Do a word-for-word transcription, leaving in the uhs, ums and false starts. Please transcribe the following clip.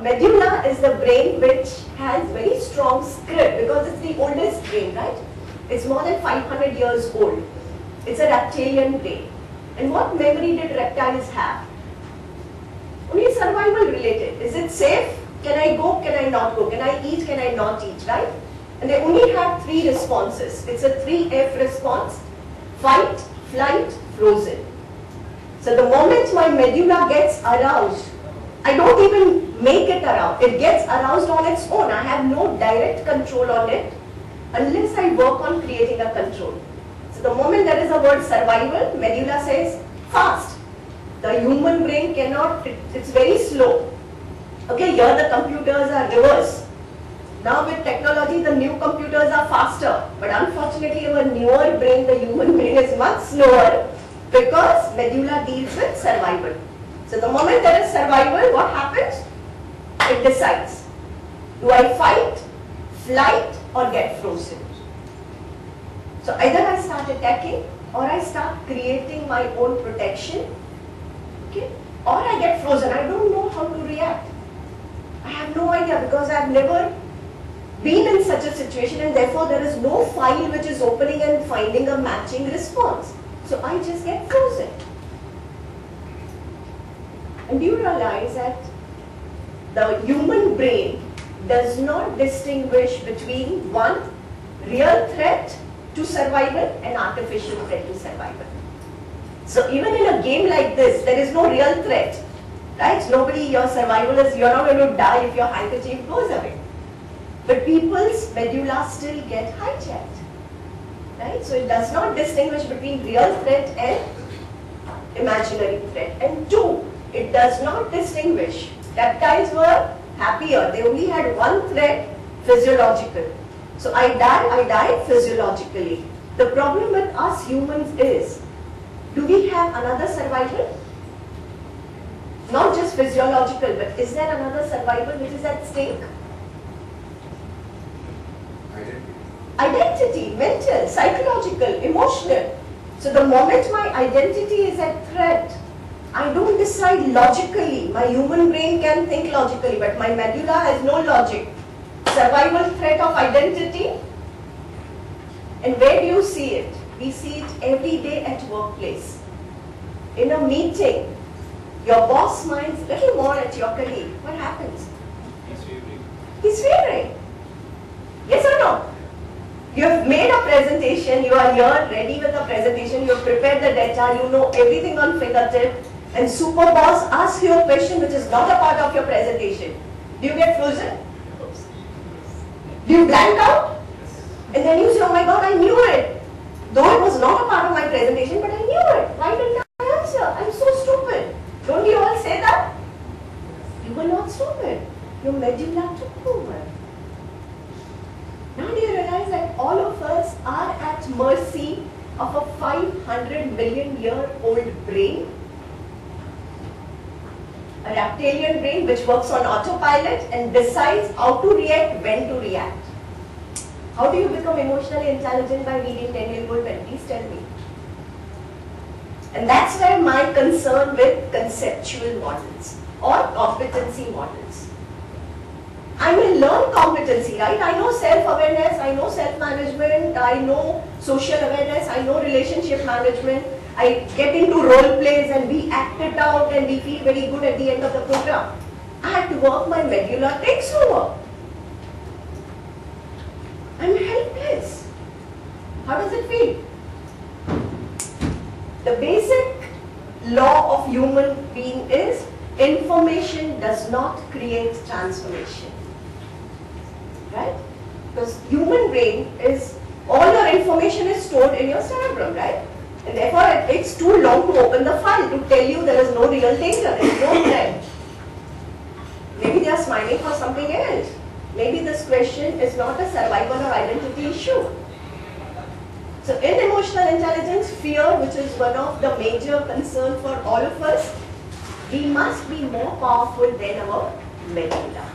medulla is the brain which has very strong script because it's the oldest brain, right? It's more than five hundred years old. It's a reptilian brain. And what memory did reptiles have? Only survival related. Is it safe? Can I go? Can I not go? Can I eat? Can I not eat? Right? And they only have three responses. It's a three F response: fight, flight, frozen. So the moment my medulla gets aroused, I don't even make it aroused. It gets aroused on its own. I have no direct control on it unless I work on creating a control. So the moment there is a word survival, medulla says fast. The human brain cannot, it, it's very slow. Okay, here the computers are reverse. Now with technology, the new computers are faster. But unfortunately, our newer brain, the human brain, is much slower because medulla deals with survival. So the moment there is survival, what happens? It decides. Do I fight, flight, or get frozen? So either I start attacking or I start creating my own protection. Okay? Or I get frozen. I don't know how to react. I have no idea because I have never been in such a situation, and therefore there is no file which is opening and finding a matching response. So I just get frozen. And do you realize that the human brain does not distinguish between one real threat to survival and artificial threat to survival. So even in a game like this, there is no real threat, right? Nobody, your survival is, you're not going to die if your handkerchief goes away. But people's medulla still get hijacked, right? So it does not distinguish between real threat and imaginary threat. And two, it does not distinguish. Reptiles were happier. They only had one threat, physiological. So I die, I die physiologically. The problem with us humans is, do we have another survival? Not just physiological, but is there another survival which is at stake? Identity, mental, psychological, emotional. So the moment my identity is at threat, I don't decide logically. My human brain can think logically, but my medulla has no logic. Survival threat of identity. And where do you see it? We see it every day at workplace. In a meeting, your boss smiles a little more at your colleague. What happens? He's favoring. He's favoring. Yes or no? You have made a presentation, you are here ready with a presentation, you have prepared the data, you know everything on fingertip, and super boss asks you a question which is not a part of your presentation. Do you get frozen? Do you blank out? And then you say, oh my God, I knew it. Though it was not a part of my presentation, but I knew it. Why didn't I answer? I'm so stupid. Don't we all say that? You were not stupid. Your medulla took over. Now do you realize that all of us are at mercy of a five hundred million year old brain? A reptilian brain which works on autopilot and decides how to react, when to react. How do you become emotionally intelligent by reading ten year old men? Please tell me. And that's where my concern with conceptual models or competency models. I will learn competency, right? I know self-awareness, I know self-management, I know social awareness, I know relationship management. I get into role plays and we act it out and we feel very good at the end of the program. I have to work, my medulla takes over. I'm helpless. How does it feel? The basic law of human being is information does not create transformation. Right? Because human brain is, all your information is stored in your cerebrum, right? And therefore it takes too long to open the file to tell you there is no real danger, there is no threat. Maybe they are smiling for something else. Maybe this question is not a survival or identity issue. So in emotional intelligence, fear, which is one of the major concerns for all of us, we must be more powerful than our medulla.